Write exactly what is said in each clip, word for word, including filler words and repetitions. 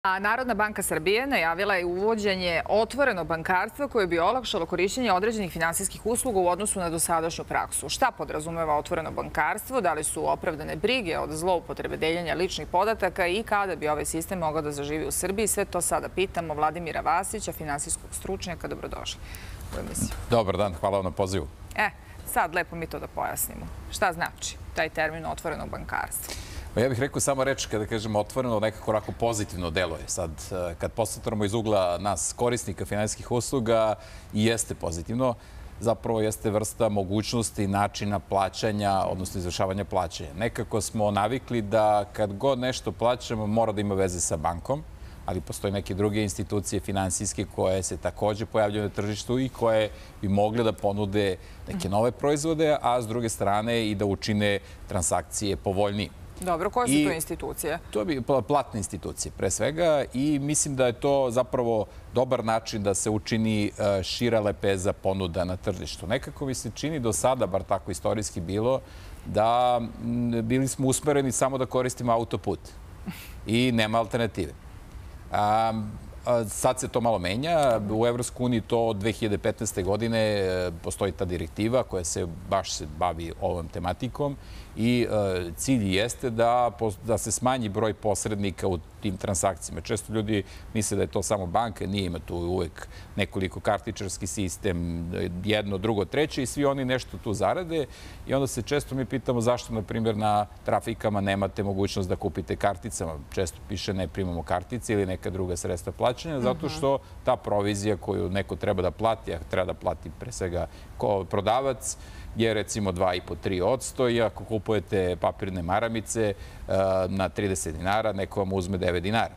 A Narodna banka Srbije najavila je uvođenje otvorenog bankarstva koje bi olakšalo korišćenje određenih finansijskih usluga u odnosu na dosadašnju praksu. Šta podrazumeva otvoreno bankarstvo, da li su opravdane brige od zloupotrebe deljenja ličnih podataka i kada bi ovaj sistem mogao da zaživi u Srbiji? Sve to sada pitamo Vladimira Vasića, finansijskog stručnjaka. Dobrodošli u emisiju. Dobar dan, hvala vam na pozivu. E, sad lepo mi to da pojasnimo. Šta znači taj termin otvorenog bankarstva? Ja bih rekao samo reč kada kažemo otvoreno, nekako onako pozitivno deluje. Sad, kad posmatramo iz ugla nas korisnika finansijskih usluga, i jeste pozitivno. Zapravo jeste vrsta mogućnosti načina plaćanja, odnosno izvršavanja plaćanja. Nekako smo navikli da kad god nešto plaćamo mora da ima veze sa bankom, ali postoje neke druge institucije finansijske koje se takođe pojavljaju na tržištu i koje bi mogle da ponude neke nove proizvode, a s druge strane i da učine transakcije povoljnije. Dobro, koje su to institucije? To bi platne institucije, pre svega, i mislim da je to zapravo dobar način da se učini šira lepeza ponuda na tržištu. Nekako mi se čini do sada, bar tako istorijski bilo, da bili smo usmereni samo da koristimo autoput i nema alternative. Sad se to malo menja. U Evropskoj uniji to od dve hiljade petnaeste. godine postoji ta direktiva koja se baš se bavi ovom tematikom i cilj jeste da, da se smanji broj posrednika u tim transakcijama. Često ljudi misle da je to samo banka, nije, ima tu uvek nekoliko kartičarski sistem, jedno, drugo, treće i svi oni nešto tu zarade i onda se često mi pitamo zašto, na primjer, na trafikama nemate mogućnost da kupite karticama. Često piše ne primamo kartice ili neka druga sredstva plaćanja, zato što ta provizija koju neko treba da plati, a treba da plati pre svega prodavac, je recimo dva i po do tri odsto i ako kupujete papirne maramice na trideset dinara, neko vam uzme devet dinara.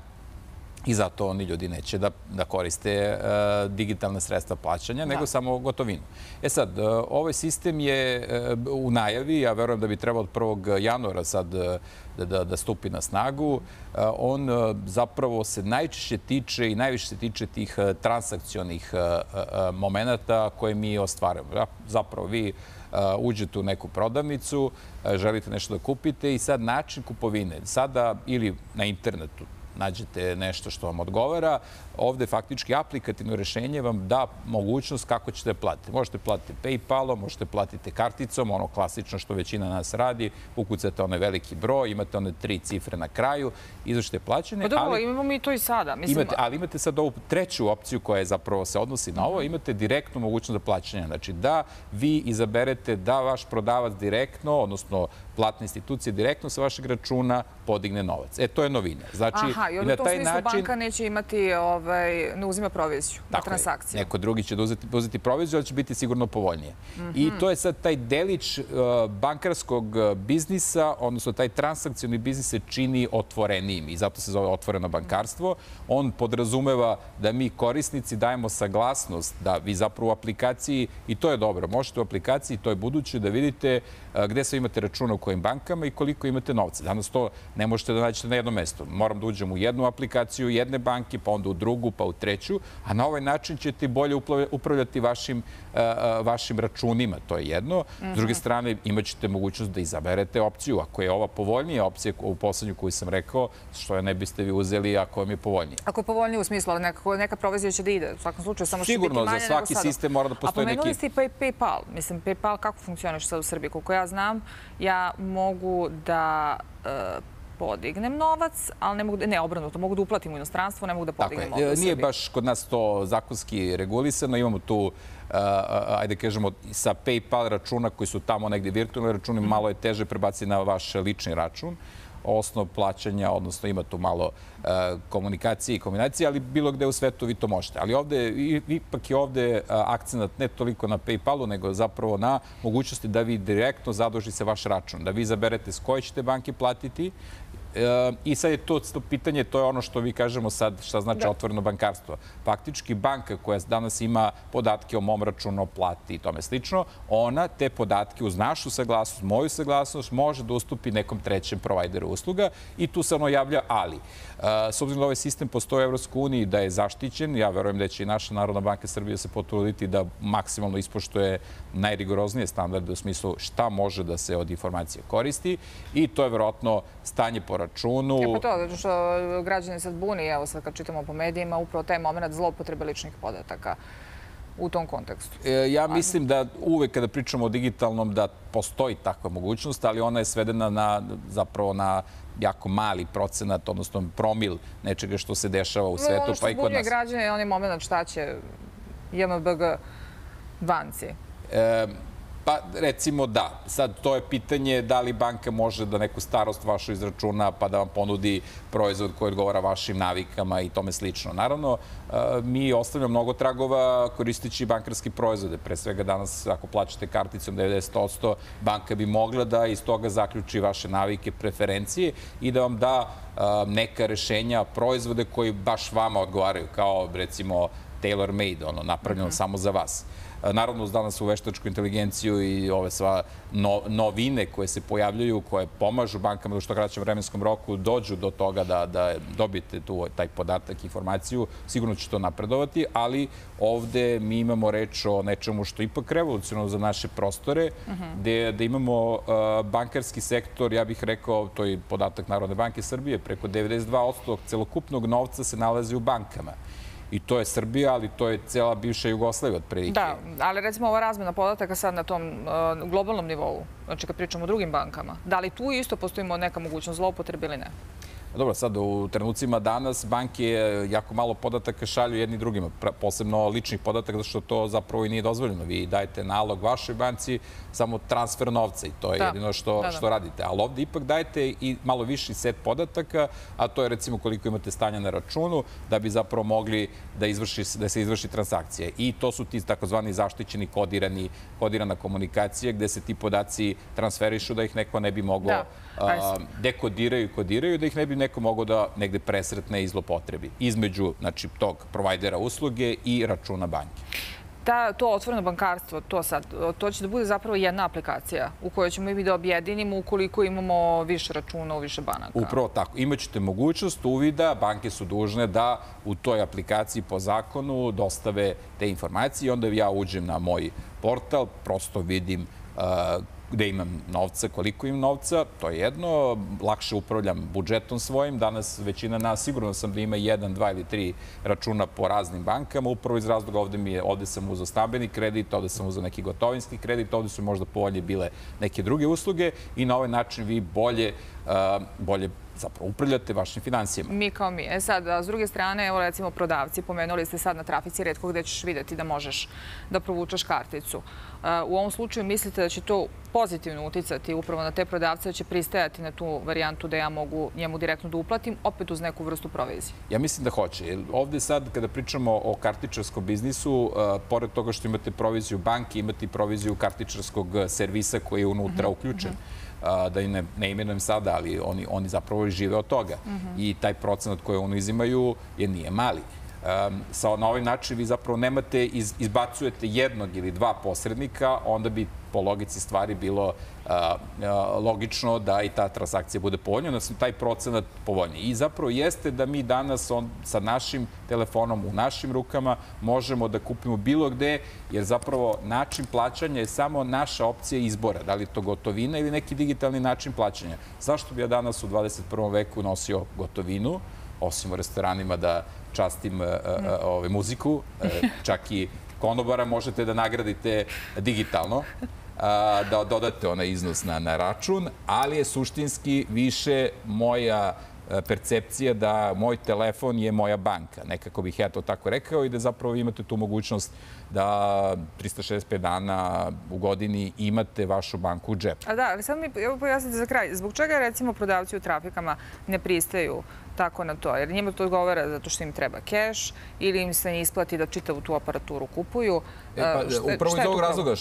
I zato oni ljudi neće da, da koriste uh, digitalne sredstva plaćanja, nego samo gotovinu. E sad, uh, ovaj sistem je uh, u najavi, ja verujem da bi trebao od prvog januara sad uh, da, da, da stupi na snagu. Uh, on uh, zapravo se najčešće tiče i najviše se tiče tih uh, transakcionih uh, uh, momenata koje mi ostvarujemo. Zapravo vi uh, uđete u neku prodavnicu, uh, želite nešto da kupite i sad način kupovine, sada ili na internetu, nađete nešto što vam odgovara. Ovde faktički aplikativno rešenje vam da mogućnost kako ćete da platite. Možete platiti PayPalom, možete platiti karticom, ono klasično što većina nas radi. Ukucate onaj veliki broj, imate one tri cifre na kraju, izvršite plaćanje. Pa dobro, imamo mi to i sada. Imate, ali imate sad ovu treću opciju koja je zapravo se odnosi na ovo. Imate direktnu mogućnost za plaćanje. Znači da vi izaberete da vaš prodavac direktno, odnosno platne institucije direktno sa vašeg računa podigne novac. E, to je novina. Znači, aha, i onda u tom smislu banka neće imati, ovaj, ne uzima proviziju na transakciju. Neko drugi će uzeti, uzeti proviziju, ali će biti sigurno povoljnije. Mm-hmm. I to je sad taj delić uh, bankarskog biznisa, odnosno taj transakcioni biznis se čini otvorenijim i zato se zove otvoreno bankarstvo. On podrazumeva da mi korisnici dajemo saglasnost da vi zapravo u aplikaciji, i to je dobro, možete u aplikaciji, to je buduće, da vidite uh, gde sve imate računa u kojim bankama i koliko imate novca. Danas to ne možete da nađete na jednom mestu. Moram da uđem u jednu aplikaciju jedne banke, pa onda u drugu, pa u treću, a na ovaj način ćete bolje upravljati vašim, uh, vašim računima. To je jedno. Mm-hmm. S druge strane, imat ćete mogućnost da izaberete opciju. Ako je ova povoljnija opcija u poslednju koju sam rekao, što je ne biste vi uzeli ako vam je povoljnije? Ako je povoljnije u smislu, ali neka, neka provizija će da ide. U svakom slučaju, samo što biti manje nego sada. Sigurno, za svaki sistem mora da postoji neki... A pomenuli ste i PayPal. Mislim, PayPal kako funkcioniše sad u Srbiji? Koliko ja znam, ja mogu da uh, podignem novac, ali ne mogu da, ne, obrnuto, mogu da uplatim u inostranstvo, ne mogu da podignem ovdje u Srbiji. Nije baš kod nas to zakonski regulisano. Imamo tu, uh, ajde kažemo, sa PayPal računa koji su tamo negdje virtualni računi, mm. malo je teže prebaciti na vaš lični račun. Osnov plaćanja, odnosno ima tu malo uh, komunikacije i kombinacije, ali bilo gde u svetu vi to možete. Ali ovde, ipak je ovde uh, akcenat ne toliko na PayPalu, nego zapravo na mogućnosti da vi direktno zadužite vaš račun, da vi izaberete s koje ćete banke platiti. I sad je to pitanje, to je ono što vi kažemo sad šta znači otvoreno bankarstvo. Faktički banka koja danas ima podatke o mom računu, o plati i tome slično, ona te podatke uz našu saglasnost, moju saglasnost, može da ustupi nekom trećem provajderu usluga i tu se ono javlja ali. S obzirom da ovaj sistem postoji u Evropskoj uniji, da je zaštićen, ja verujem da će i naša Narodna banka Srbije se potruditi da maksimalno ispoštuje najrigoroznije standarde u smislu šta može da se od informacije koristi i to je verovatno stanje po računu. E pa to, zato što građani sad buni, evo sad kad čitamo po medijima, upravo taj moment zloupotrebe ličnih podataka u tom kontekstu. Ja mislim da uvek kada pričamo o digitalnom da postoji takva mogućnost, ali ona je svedena na, zapravo na jako mali procenat, odnosno promil nečega što se dešava u svetu, pa i kod nas. Ono što zbunjuje građane je onaj moment šta će J M B G banci. Pa recimo da. Sad to je pitanje da li banka može da neku starost vašu izračuna pa da vam ponudi proizvod koji odgovara vašim navikama i tome slično. Naravno, mi ostavljamo mnogo tragova koristeći bankarski proizvode. Pre svega danas, ako plaćate karticom devedeset posto, banka bi mogla da iz toga zaključi vaše navike, preferencije i da vam da neka rešenja, proizvode koji baš vama odgovaraju, kao recimo tailor-made, ono, napravljeno samo za vas. Naravno, uz danas u veštačku inteligenciju i ove sva novine koje se pojavljaju, koje pomažu bankama da u što kraćem vremenskom roku dođu do toga da dobijete taj podatak, informaciju, sigurno će to napredovati, ali ovde mi imamo reč o nečemu što je ipak revolucionalno za naše prostore, gde imamo bankarski sektor, ja bih rekao, to je podatak Narodne banke Srbije, preko devedeset dva posto celokupnog novca se nalazi u bankama. I to je Srbija, ali to je cela bivša Jugoslavija otprilike. Da, ali recimo ova razmena podataka sad na tom globalnom nivou, znači kad pričamo o drugim bankama, da li tu isto postoji neka mogućnost zloupotrebe ili ne? Dobro, sad u trenucima danas banke jako malo podataka šalju jedni drugima, posebno ličnih podataka, zato što to zapravo i nije dozvoljeno. Vi dajete nalog vašoj banci, samo transfer novca i to je jedino što radite. Ali ovde ipak dajete i malo viši set podataka, a to je recimo koliko imate stanja na računu, da bi zapravo mogli da se izvrši transakcija. I to su ti takozvani zaštićeni kodirana komunikacija, gde se ti podaci transferišu da ih neko ne bi moglo dekodiraju i kodiraju, da ih ne bi neko mogao da negde presretne i zlopotrebi između tog provajdera usluge i računa banke. To otvoreno bankarstvo, to će da bude zapravo jedna aplikacija u kojoj ćemo i mi da objedinimo ukoliko imamo više računa u više banaka. Upravo tako. Imaćete mogućnost uvida, banke su dužne da u toj aplikaciji po zakonu dostave te informacije i onda ja uđem na moj portal, prosto vidim gde imam novca, koliko imam novca, to je jedno, lakše upravljam budžetom svojim. Danas većina nas, sigurno sam da ima jedan, dva ili tri računa po raznim bankama, upravo iz razloga ovde sam uzao stambeni kredit, ovde sam uzao neki gotovinski kredit, ovde su možda povoljnije bile neke druge usluge i na ovaj način vi bolje bolje zapravo upravljate vašim financijama. Mi kao mi. E sad, s druge strane, evo recimo prodavci, pomenuli ste sad na trafici retko gde ćeš videti da možeš da provučeš karticu. U ovom slučaju mislite da će to pozitivno uticati upravo na te prodavce, da će pristajati na tu varijantu da ja mogu njemu direktno da uplatim, opet uz neku vrstu provizije? Ja mislim da hoće. Ovde sad, kada pričamo o kartičarskom biznisu, pored toga što imate proviziju banke, imate i proviziju kartičarskog servisa koji je unutra uključen. Da i ne imenujem sada, ali oni zapravo žive od toga. I taj procenat koji oni izimaju je nije mali. Na ovaj način vi zapravo nemate, izbacujete jednog ili dva posrednika, onda bi po logici stvari bilo logično da i ta transakcija bude povoljnija, da su taj procenat povoljniji. I zapravo jeste da mi danas sa našim telefonom u našim rukama možemo da kupimo bilo gde, jer zapravo način plaćanja je samo naša opcija izbora. Da li je to gotovina ili neki digitalni način plaćanja. Zašto bi ja danas u dvadeset prvom veku nosio gotovinu, osim u restoranima da častim muziku, čak i konobara možete da nagradite digitalno, da dodate onaj iznos na račun, ali je suštinski više moja percepcija da moj telefon je moja banka. Nekako bih ja to tako rekao i da zapravo imate tu mogućnost da trista šezdeset pet dana u godini imate vašu banku u džepu. A da, ali sad mi pojasnite za kraj. Zbog čega recimo prodavci u trafikama ne pristaju tako na to? Jer njima to odgovara zato što im treba keš ili im se ne isplati da čitavu tu aparaturu kupuju? Upravo iz ovog razloga,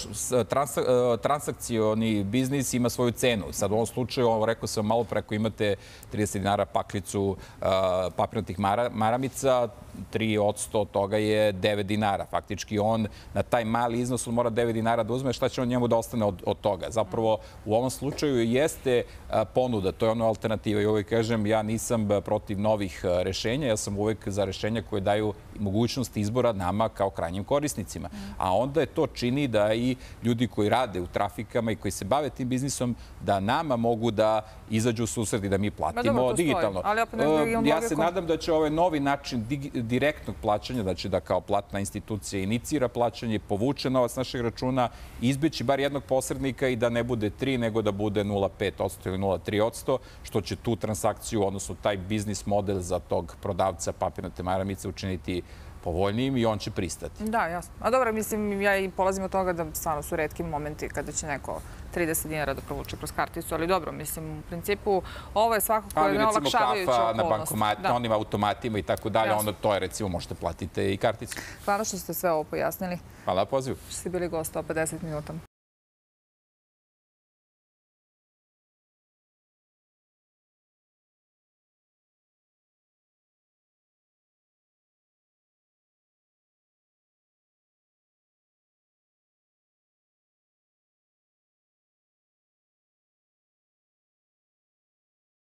transakcioni biznis ima svoju cenu. Sad u ovom slučaju, rekao sam malo preko, imate trideset dinara paklicu papirnatih maramica, tri odsto od toga je devet dinara. Faktički on na taj mali iznos on mora devet dinara da uzme, šta će on njemu da ostane od, od toga. Zapravo u ovom slučaju jeste ponuda, to je ono alternativa i uvijek kažem, ja nisam protiv novih rešenja, ja sam uvijek za rešenja koje daju mogućnost izbora nama kao krajnjim korisnicima. A onda je to čini da i ljudi koji rade u trafikama i koji se bave tim biznisom, da nama mogu da izađu u susret i da mi platimo digitalno. Ja se nadam da će ovaj novi način direktnog plaćanja, znači da kao platna institucija inicira plaćanje, povuče novac našeg računa, izbeći bar jednog posrednika i da ne bude tri, nego da bude nula zarez pet odsto ili nula zarez tri odsto, što će tu transakciju, odnosno taj biznis model za tog prodavca papirnate maramice učiniti povoljnijim i on će pristati. Da, jasno. A dobro, mislim, ja i polazim od toga da stvarno su retki momenti kada će neko trideset dinara da provuče kroz karticu, ali dobro, mislim, u principu ovo je svakako jedna olakšavajuća okolnost. Ali recimo kafa na bankomatu, na onim automatima i tako dalje, onda to je recimo možete platiti i karticu. Hvala što ste sve ovo pojasnili. Hvala na pozivu. Što ste bili gost sto pedeset minuta.